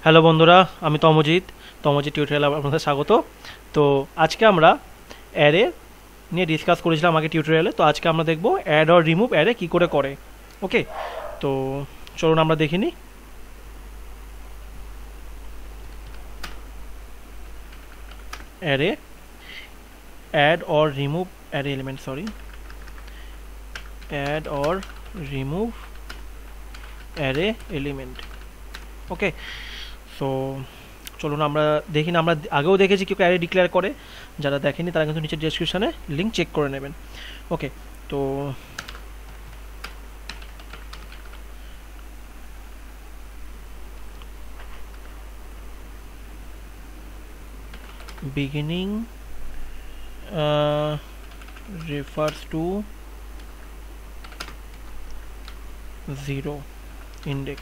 Hello বন্ধুরা, আমি Tamajit tutorial আপনাদের স্বাগত। তো আজকে আমরা অ্যারে নিয়ে ডিসকাস করেছিলাম আগে টিউটোরিয়ালে। তো আজকে আমরা দেখব অ্যাড অর রিমুভ অ্যারে কী করে করে। ওকে, তো চলুন আমরা দেখে নিই। Array add or remove array element, add or remove array element. Okay, so চলুন আমরা দেখি না, আমরা আগেও দেখেছি কেউ অ্যারে ডিক্লেয়ার করে। যারা দেখেনি তারা কিন্তু নিচের ডেসক্রিপশানে লিঙ্ক চেক করে নেবেন। ওকে, তো beginning refers to 0 index।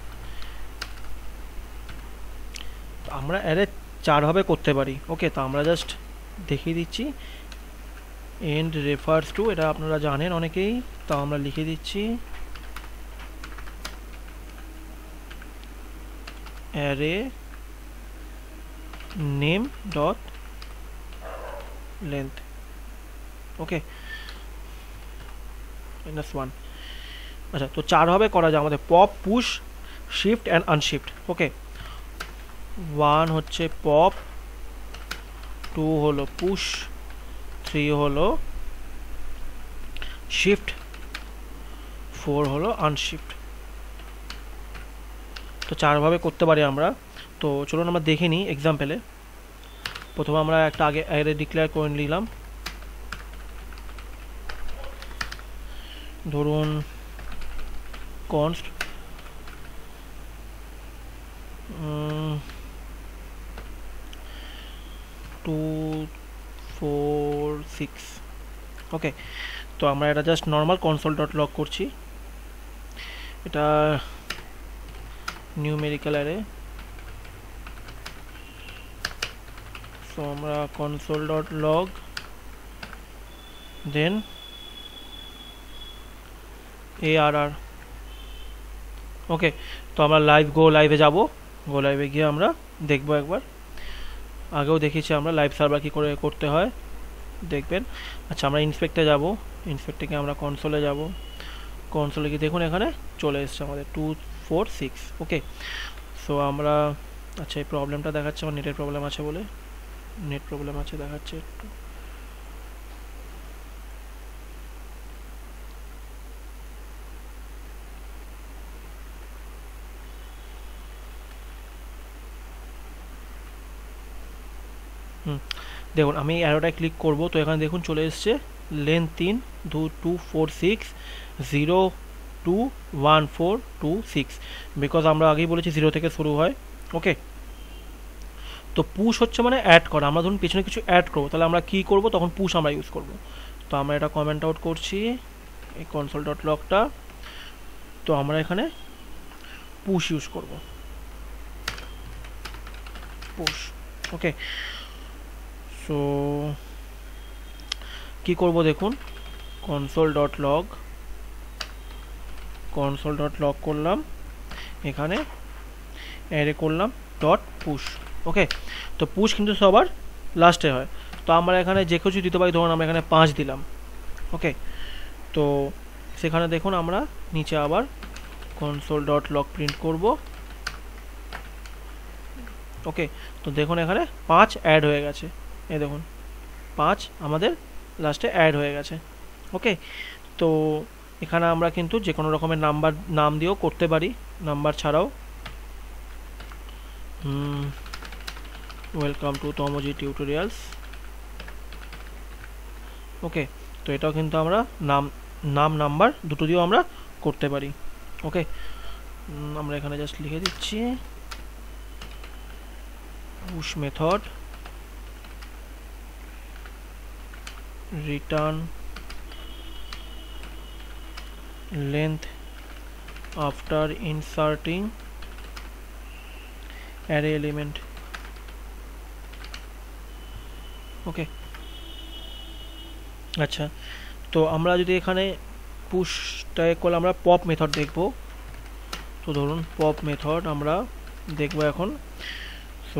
আমরা অ্যারে চারভাবে করতে পারি। ওকে, তো আমরা জাস্ট দেখিয়ে দিচ্ছি। এন্ড রেফার্স টু, এটা আপনারা জানেন অনেকেই, তো আমরা লিখে দিচ্ছি array name dot length. Okay, -1। আচ্ছা, তো চারভাবে করা যায় আমাদের: pop, push, shift and unshift. Okay, 1 হচ্ছে পপ, 2 হলো পুশ, 3 হলো শিফট, 4 হলো আনশিফট। তো চারভাবে করতে পারি আমরা। তো চলুন আমরা দেখে নিই এক্সাম্পলে। প্রথমে আমরা একটা আগে অ্যারে ডিক্লেয়ার করে নিলাম। ধরুন কনস্ট 2 4 6। ওকে, তো আমরা এটা just normal console dot log করছি। এটা নিউমেরিক্যাল অ্যারে। তো আমরা console dot log then ARR। Okay, তো আমরা গো লাইভে যাব। গো লাইভে গিয়ে আমরা দেখবো একবার। আগেও দেখেছি আমরা লাইভ সার্ভার কী করে করতে হয়, দেখবেন। আচ্ছা, আমরা ইন্সপেক্টে যাব। ইন্সপেক্ট থেকে আমরা কনসোলে যাব। কনসোলে গিয়ে দেখুন এখানে চলে এসছে আমাদের 2 4 6। ওকে, সো আমরা, আচ্ছা এই প্রবলেমটা দেখাচ্ছে আমার নেটের প্রবলেম আছে বলে, নেট প্রবলেম আছে দেখাচ্ছে একটু। দেখুন আমি অ্যারোটায় ক্লিক করব, তো এখানে দেখুন চলে এসছে লেন্থ 3 2 2 4 6 0 2 1 4 2 6, বিকজ আমরা আগেই বলেছি 0 থেকে শুরু হয়। ওকে, তো পুশ হচ্ছে মানে অ্যাড করা। আমরা ধরুন পেছনে কিছু অ্যাড করবো, তাহলে আমরা কী করবো, তখন পুশ আমরা ইউজ করব। তো আমরা এটা কমেন্ট আউট করছি এই কনসোল ডট লগটা। তো আমরা এখানে পুশ ইউজ করব, পুশ। ওকে, সো কী করবো দেখুন, কনসোল ডট লগ করলাম, এখানে অ্যারে করলাম ডট পুশ। ওকে, তো পুশ কিন্তু সবার লাস্টে হয়। তো আমরা এখানে যে কিছু দিতে পারি, ধরুন আমরা এখানে 5 দিলাম। ওকে, তো সেখানে দেখুন আমরা নিচে আবার কনসোল ডট লগ প্রিন্ট করব। ওকে, তো দেখুন এখানে 5 অ্যাড হয়ে গেছে। এই দেখুন 5 আমাদের লাস্টে অ্যাড হয়ে গেছে। ওকে, তো এখানে আমরা কিন্তু যে কোনো রকমের নাম দিয়েও করতে পারি, নাম্বার ছাড়াও। ওয়েলকাম টু তমজি টিউটোরিয়ালস। ওকে, তো এটাও কিন্তু আমরা নাম্বার দুটো দিয়েও আমরা করতে পারি। ওকে, আমরা এখানে জাস্ট লিখে দিচ্ছি push method return length after inserting array element. Okay, আচ্ছা, তো আমরা যদি এখানে পুশটায় করলে আমরা পপ মেথড দেখব। তো ধরুন পপ মেথড আমরা দেখবো এখন। সো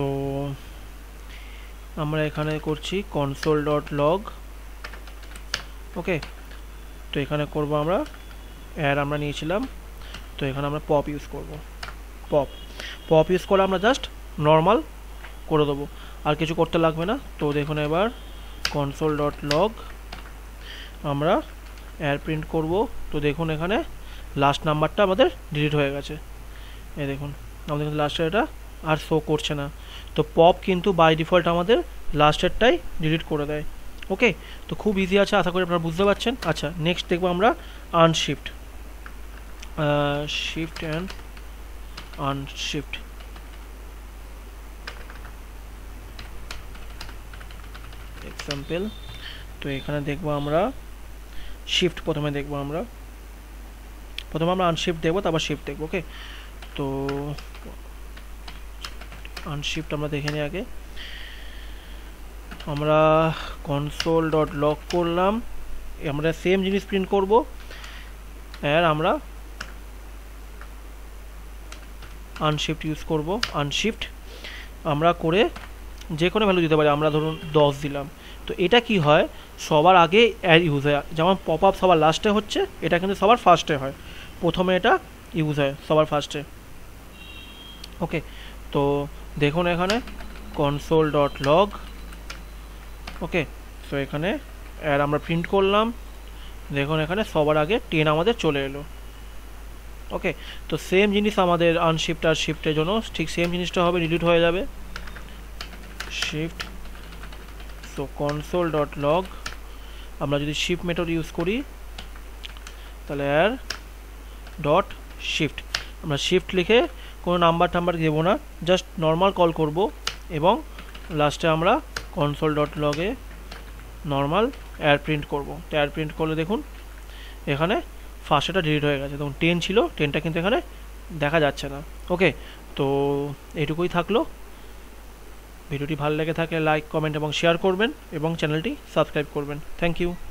আমরা এখানে করছি console.log। ওকে, তো এখানে করব আমরা অ্যাড আমরা নিয়েছিলাম, তো এখানে আমরা পপ ইউজ করব। পপ পপ ইউজ করে আমরা জাস্ট নর্মাল করে দেবো, আর কিছু করতে লাগবে না। তো দেখুন এবার console.log আমরা অ্যাড প্রিন্ট করব। তো দেখুন এখানে লাস্ট নাম্বারটা আমাদের ডিলিট হয়ে গেছে। এই দেখুন আমাদের কিন্তু লাস্টের এটা আর শো করছে না। তো পপ কিন্তু বাই ডিফল্ট আমাদের লাস্টেরটাই ডিলিট করে দেয়। ওকে, তো খুব ইজি আছে, আশা করি আপনারা বুঝতে পারছেন। আচ্ছা, নেক্সট দেখবো আমরা unshift. Shift and unshift. Example, তো এখানে দেখবো আমরা শিফট, প্রথমে আমরা আনশিফট দেখবো, তারপর শিফট দেখবো। ওকে, তো আনশিফট আমরা দেখে নিই আগে। আমরা console.log করলাম, আমরা সেম জিনিস প্রিন্ট করব, আর আমরা আনশিফট ইউজ করব। আনশিফট আমরা করে যে কোনো ভ্যালু দিতে পারি, আমরা ধরুন 10 দিলাম। তো এটা কি হয়, সবার আগে অ্যাড ইউজ হয়, যেমন পপ আপ সবার লাস্টে হচ্ছে, এটা কিন্তু সবার ফার্স্টে হয়, প্রথমে এটা ইউজ হয় সবার ফার্স্টে। ওকে, তো দেখুন এখানে console.log। ওকে, তো এখানে অ্যাড আমরা প্রিন্ট করলাম, দেখুন এখানে সবার আগে 10 আমাদের চলে এলো। ওকে, তো সেম জিনিস আমাদের আনশিফট আর শিফটের জন্য ঠিক সেম জিনিসটা হবে, ডিলিট হয়ে যাবে শিফট। সো console.log আমরা যদি শিফট মেথড ইউজ করি, তাহলে আর ডট শিফট, আমরা শিফট লিখে কোনো নাম্বার দেবো না, জাস্ট নর্মাল কল করব, এবং লাস্টে আমরা console.log এ নর্মাল অ্যাড প্রিন্ট করব। তো অ্যাড প্রিন্ট করলে দেখুন এখানে ফার্স্টটা ডিলিট হয়ে গেছে, তখন 10 ছিল, 10টা কিন্তু এখানে দেখা যাচ্ছে না। ওকে, তো এইটুকুই থাকলো। ভিডিওটি ভালো লেগে থাকলে লাইক, কমেন্ট এবং শেয়ার করবেন, এবং চ্যানেলটি সাবস্ক্রাইব করবেন। Thank you.